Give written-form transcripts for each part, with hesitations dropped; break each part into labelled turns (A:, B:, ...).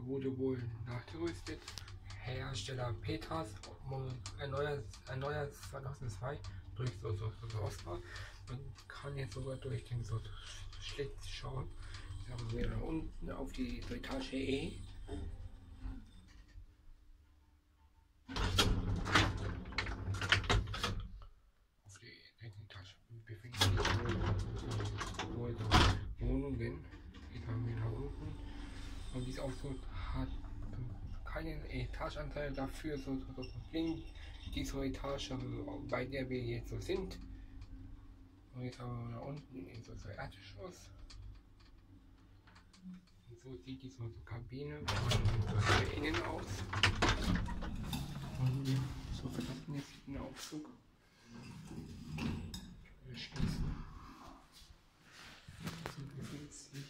A: wurde wohl nachgerüstet. Hersteller Petras erneuert 2002 durch so Oscar. Man kann jetzt sogar durch den so Schlitz schauen. Sagen wir da unten auf die Etage E. Auf die Etage befinden sich wohl Wohnungen. Die haben wir da unten. Und dieser Aufzug hat keinen Etagenanteil dafür, so blinkt diese Etage, bei der wir jetzt so sind. Und jetzt haben wir da unten in so Erdgeschoss. Und so sieht die so Kabine von innen aus. Und so verlassen jetzt den Aufzug. Wir schließen. So befindet sich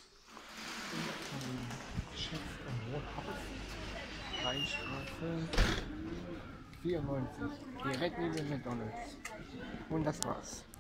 A: Geschäft am Wohnhaus. Rheinstraße 94, direkt neben McDonald's. Und das war's.